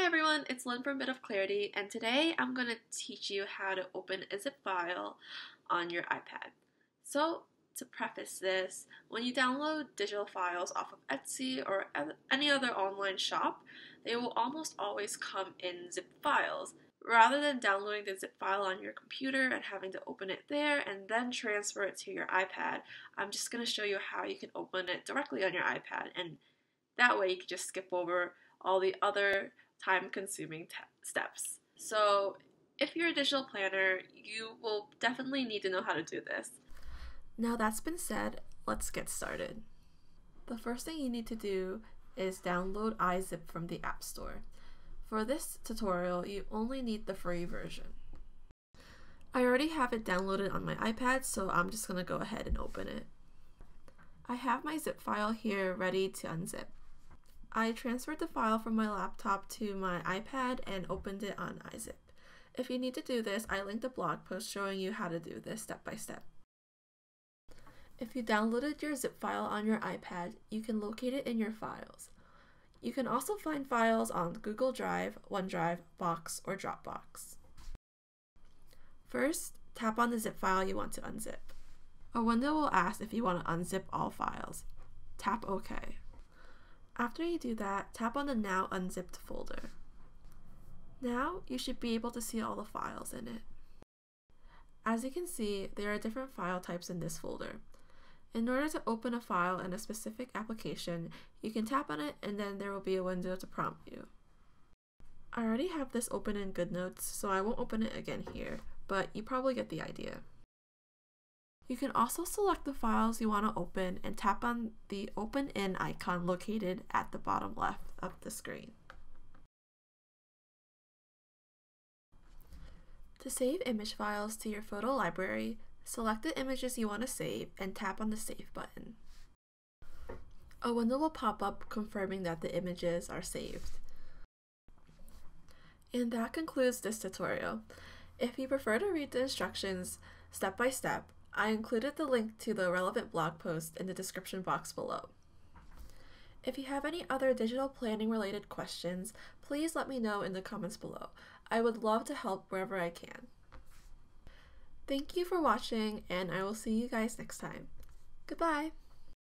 Hi everyone, it's Lynn from Bit of Clarity, and today I'm going to teach you how to open a zip file on your iPad. So, to preface this, when you download digital files off of Etsy or any other online shop, they will almost always come in zip files. Rather than downloading the zip file on your computer and having to open it there and then transfer it to your iPad, I'm just going to show you how you can open it directly on your iPad, and that way you can just skip over all the other time-consuming steps. So if you're a digital planner, you will definitely need to know how to do this. Now that's been said, let's get started. The first thing you need to do is download iZip from the App Store. For this tutorial, you only need the free version. I already have it downloaded on my iPad, so I'm just going to go ahead and open it. I have my zip file here ready to unzip. I transferred the file from my laptop to my iPad and opened it on iZip. If you need to do this, I linked a blog post showing you how to do this step by step. If you downloaded your zip file on your iPad, you can locate it in your files. You can also find files on Google Drive, OneDrive, Box, or Dropbox. First, tap on the zip file you want to unzip. A window will ask if you want to unzip all files. Tap OK. After you do that, tap on the Now Unzipped folder. Now, you should be able to see all the files in it. As you can see, there are different file types in this folder. In order to open a file in a specific application, you can tap on it and then there will be a window to prompt you. I already have this open in GoodNotes, so I won't open it again here, but you probably get the idea. You can also select the files you want to open and tap on the Open In icon located at the bottom left of the screen. To save image files to your photo library, select the images you want to save and tap on the Save button. A window will pop up confirming that the images are saved. And that concludes this tutorial. If you prefer to read the instructions step by step, I included the link to the relevant blog post in the description box below. If you have any other digital planning related questions, please let me know in the comments below. I would love to help wherever I can. Thank you for watching, and I will see you guys next time. Goodbye!